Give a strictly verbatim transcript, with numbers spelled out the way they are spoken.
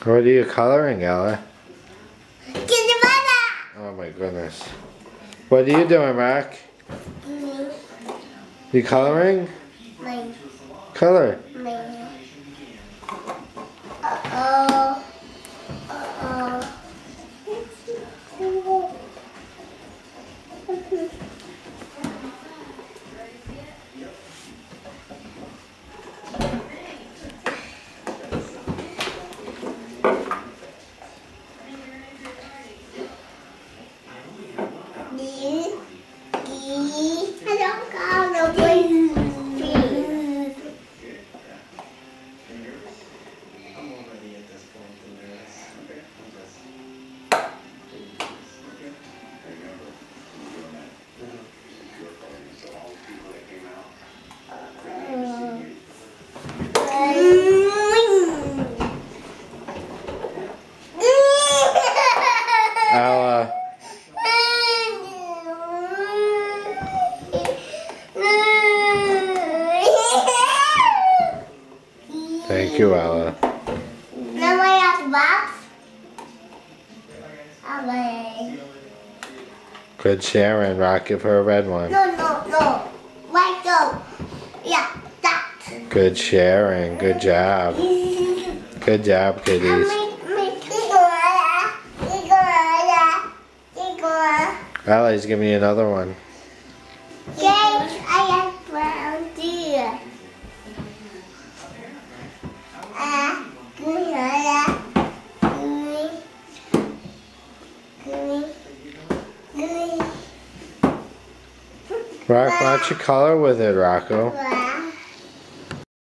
What are you coloring, Ella? Get the mother. Oh my goodness. What are you doing, Rock? Me. You coloring? Me. Color. Me. Uh-oh. Uh-oh. I don't call no please. Ella. Thank you, Ella. Now I have the box. Away. Good sharing, Rock. Give her a red one. No, no, no. Right go. Yeah, that. Good sharing. Good job. Good job, kiddies. Ella's giving you another one. Yes, I have brown deer. Uh, Rock, why don't you color with it, Rocco?